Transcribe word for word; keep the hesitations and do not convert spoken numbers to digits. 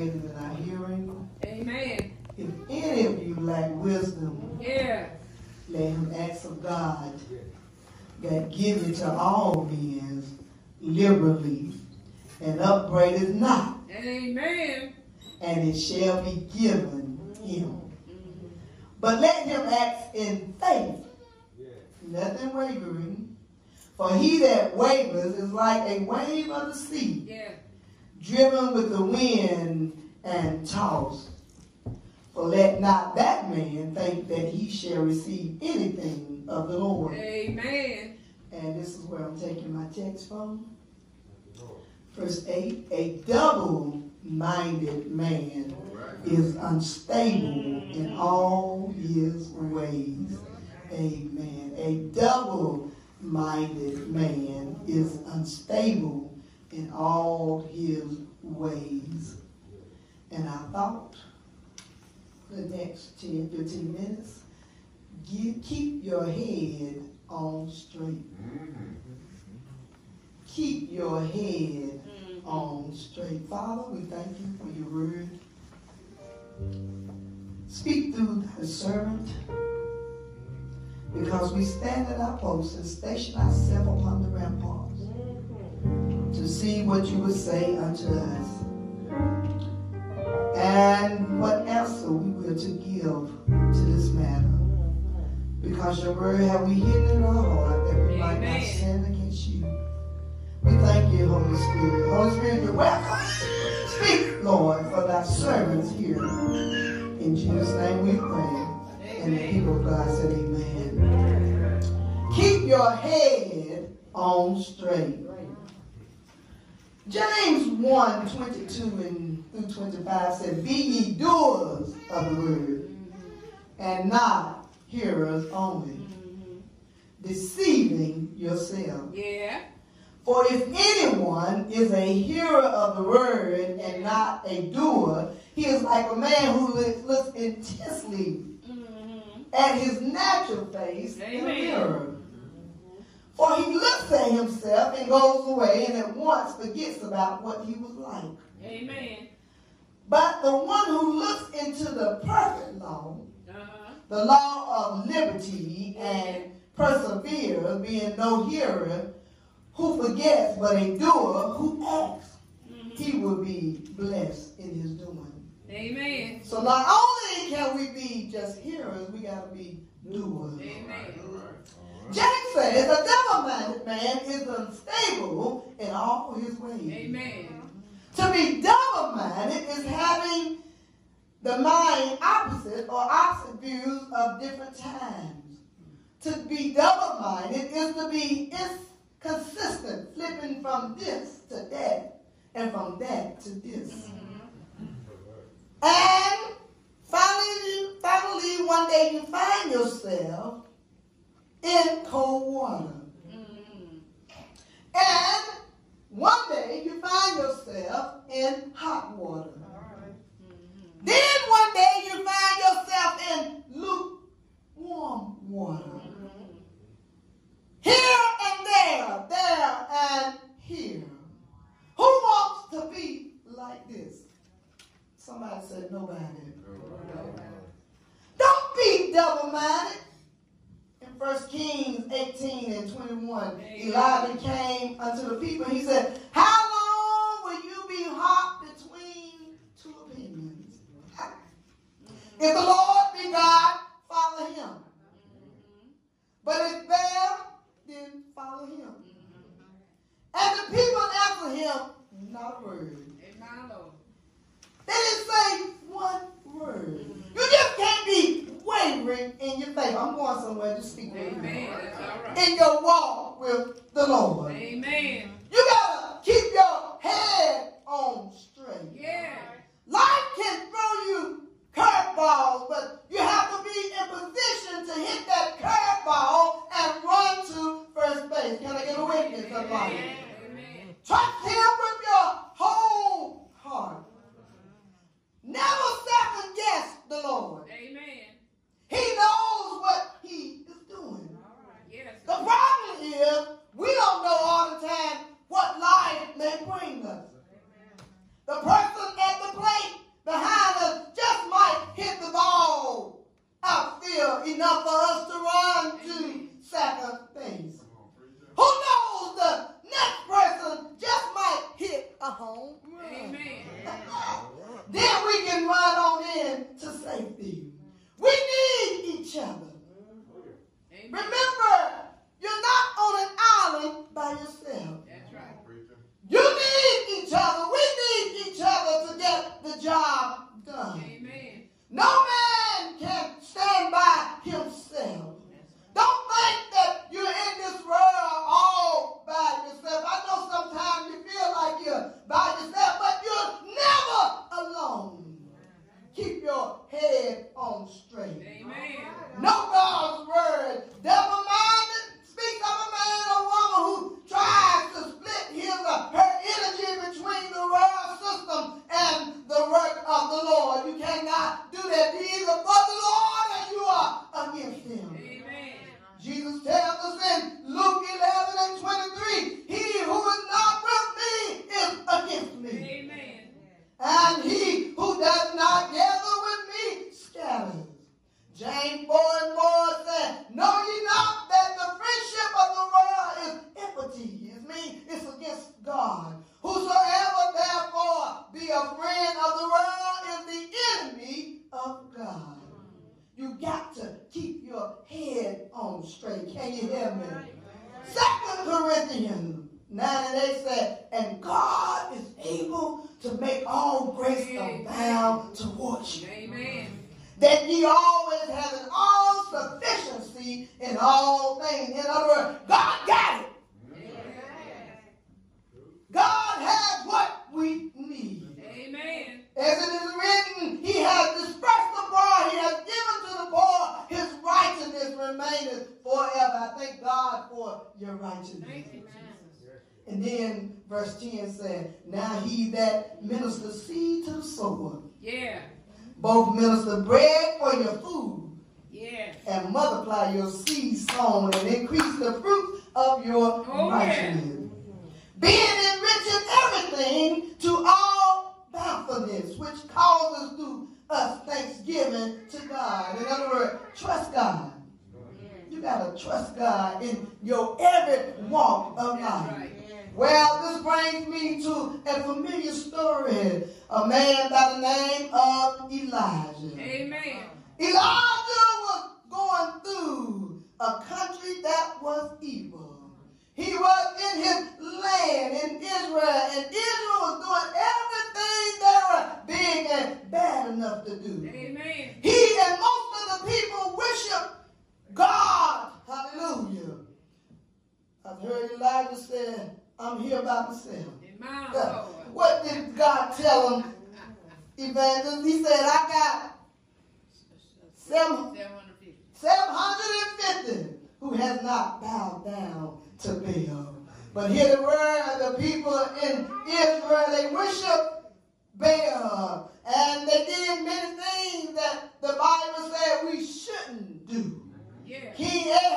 greater than our hearing. Amen. If any of you lack wisdom, Yeah. let him ask of God that giveth to all men liberally and upbraideth not. Amen. And it shall be given him. But let him act in faith, nothing wavering. For he that wavers is like a wave of the sea, Yeah. driven with the wind and tossed. For let not that man think that he shall receive anything of the Lord. Amen. And this is where I'm taking my text from. Verse eight, a double-minded man is unstable in all his ways. Amen. A double-minded man is unstable in all his ways. And I thought the next ten, fifteen minutes, get, keep your head on straight. Keep your head on straight. Father, we thank you for your word. Speak through thy servant, because we stand at our posts and station ourselves upon the ramparts to see what you would say unto us, and what answer we will to give to this matter. Because your word have we hidden in our heart that we might not sin against you. We thank you, Holy Spirit. Holy Spirit, you're welcome. Speak, Lord, for thy servants here. In Jesus' name we pray. And the people of God said amen. Keep your head on straight. James one, twenty-two and through twenty-five said, be ye doers of the word, and not hearers only, deceiving yourself. Yeah. For if anyone is a hearer of the word and not a doer, he is like a man who looks intensely mm-hmm. at his natural face Amen. In the mirror. For he looks at himself and goes away and at once forgets about what he was like. Amen. But the one who looks into the perfect law, uh-huh. the law of liberty, and perseveres, being no hearer who forgets, but a doer who acts, mm-hmm. he will be blessed in his doing. Amen. So not only can we be just hearers, we got to be doers. Amen. James says a double-minded man is unstable in all his ways. Amen. To be double-minded is having the mind opposite or opposite views of different times. To be double-minded is to be inconsistent, flipping from this to that and from that to this. Mm-hmm. And finally, finally, one day you find yourself in cold water. Mm-hmm. And one day you find yourself in hot water. Right. Mm-hmm. Then one day you find yourself in lukewarm water. Mm-hmm. Here and there, there and here. Who wants to be like this? Somebody said nobody. Nobody. Don't be double-minded. First Kings eighteen and twenty-one, Elijah came unto the people and he said, how long will you be hot between two opinions? If the Lord be God, follow him. But if Baal, then follow him. And the people answered him, not a word. They didn't say one word. You just can't be wavering in your faith. I'm going somewhere to speak with you. Right. In your walk with the Lord. Amen. You gotta keep your head on straight. Yeah. Life can throw you curveballs, but you have to be in position to hit that curveball and run to first base. Can I get a witness? Somebody? Amen. Trust him with your whole heart. Never second guess the Lord. Amen. He knows what he is doing. we can run on in to safety. We need each other. Amen. Remember, you're not on an island by yourself. That's right. You need each other. We need each other to get the job done. Amen. No man can stand by himself. Don't think that you're in this world all by yourself. I know sometimes you feel like you're by yourself, but you're never alone. Keep your head on straight. Amen. Know God's word. Devil-minded speaks of a man or woman who tries to split his or her energy between the world system and the work of the Lord. You cannot do that. You're either for the Lord or you are against him. Amen. Jesus tells us in Luke eleven and twenty-three, he who is not with me is against me. Amen. And he who does not gather with me scatters. James four and four said, know ye not that the friendship of the world is enmity. It means it's against God. Whosoever therefore be a friend of the world is the enemy of God. You got to keep your head on straight. Can you hear me? Second Corinthians nine and eight said, and God is able to make all grace abound towards you. Amen. That ye always have an all sufficiency in all things. In other words, God got it. God has what we need. Amen. As it is written, he has dispersed abroad, he has given to the poor, his righteousness remaineth forever. I thank God for your righteousness. Thank you, And then verse ten said, now he that ministers seed to the sower, Yeah. both minister bread for your food, Yeah. and multiply your seed sown and increase the fruit of your Oh, righteousness. Being enriched in everything to all bountifulness, which causes through us thanksgiving to God. In other words, trust God. You got to trust God in your every walk of life. Right. Well, this brings me to a familiar story. A man by the name of Elijah. Amen. Elijah was going through a country that was evil. He was in his land in Israel, and Israel was doing everything they were big and bad enough to do. Amen. He and most of the people worship God. Hallelujah. I've heard Elijah say, I'm here by myself. In my Uh, Lord. What did God tell him, evangelist? He said, I got seven, seven hundred fifty who has not bowed down to Baal. But here the word, the people in Israel, they worship Baal. And they did many things that the Bible said we shouldn't do. Yeah. King Ahab